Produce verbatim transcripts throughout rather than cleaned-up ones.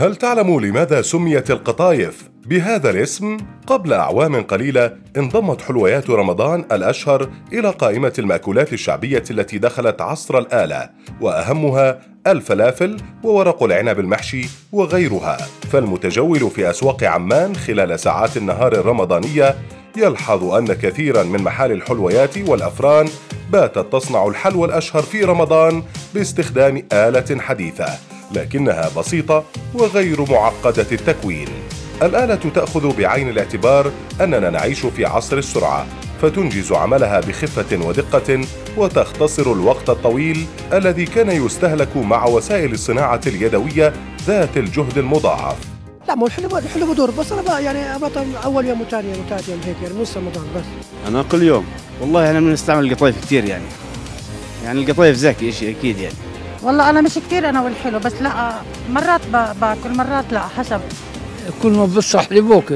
هل تعلم لماذا سميت القطايف بهذا الاسم؟ قبل أعوام قليلة انضمت حلويات رمضان الأشهر إلى قائمة المأكولات الشعبية التي دخلت عصر الآلة، وأهمها الفلافل وورق العنب المحشي وغيرها. فالمتجول في أسواق عمان خلال ساعات النهار الرمضانية يلحظ أن كثيراً من محال الحلويات والأفران باتت تصنع الحلوى الأشهر في رمضان باستخدام آلة حديثة، لكنها بسيطة وغير معقدة التكوين. الآلة تأخذ بعين الاعتبار أننا نعيش في عصر السرعة، فتنجز عملها بخفة ودقة وتختصر الوقت الطويل الذي كان يستهلك مع وسائل الصناعة اليدوية ذات الجهد المضاعف. لا مو الحلو الحلو بدور، بس انا بقى يعني ابطل اول يوم وثاني يوم وثالث يوم هيك، يعني نص رمضان بس. انا كل يوم والله انا بنستعمل القطايف كثير، يعني يعني القطايف زاكي شيء اكيد يعني. والله انا مش كثير انا والحلو، بس لا مرات باكل مرات لا، حسب كل ما بصح لي باكل.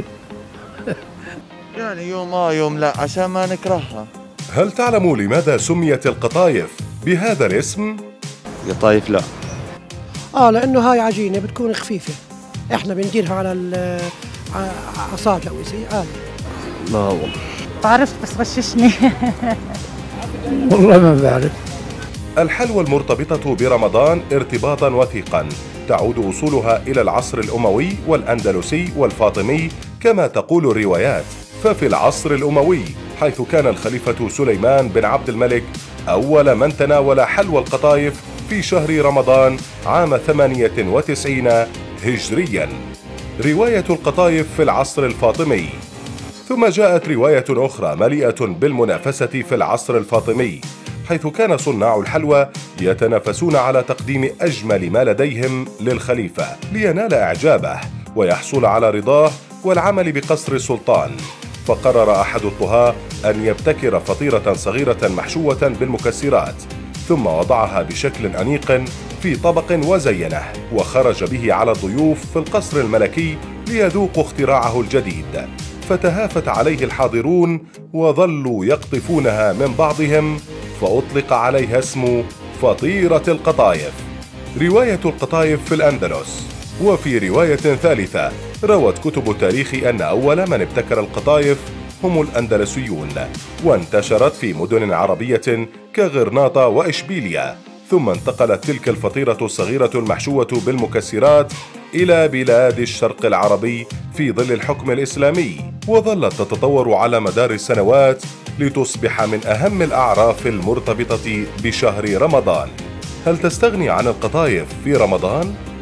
يعني يوم اه يوم لا عشان ما نكرهها. هل تعلم لماذا سميت القطايف بهذا الاسم؟ قطايف لا. اه لانه هاي عجينه بتكون خفيفه، احنا بنديرها على عصاجة او شيء عادي. لا والله بعرف بس غششني. والله ما بعرف. الحلوى المرتبطة برمضان ارتباطا وثيقا تعود أصولها إلى العصر الأموي والأندلسي والفاطمي كما تقول الروايات. ففي العصر الأموي حيث كان الخليفة سليمان بن عبد الملك أول من تناول حلوى القطايف في شهر رمضان عام ثمانية وتسعين هجريا. رواية القطايف في العصر الفاطمي. ثم جاءت رواية أخرى مليئة بالمنافسة في العصر الفاطمي، حيث كان صناع الحلوى يتنافسون على تقديم أجمل ما لديهم للخليفة لينال إعجابه ويحصل على رضاه والعمل بقصر السلطان. فقرر أحد الطهاة أن يبتكر فطيرة صغيرة محشوة بالمكسرات، ثم وضعها بشكل أنيق في طبق وزينه، وخرج به على الضيوف في القصر الملكي ليذوقوا اختراعه الجديد. فتهافت عليه الحاضرون وظلوا يقطفونها من بعضهم، فأطلق عليها اسم فطيرة القطايف. رواية القطايف في الأندلس. وفي رواية ثالثة روت كتب التاريخ أن أول من ابتكر القطايف هم الأندلسيون، وانتشرت في مدن عربية كغرناطة وإشبيلية، ثم انتقلت تلك الفطيرة الصغيرة المحشوة بالمكسرات إلى بلاد الشرق العربي في ظل الحكم الإسلامي، وظلت تتطور على مدار السنوات لتصبح من أهم الأعراف المرتبطة بشهر رمضان. هل تستغني عن القطايف في رمضان؟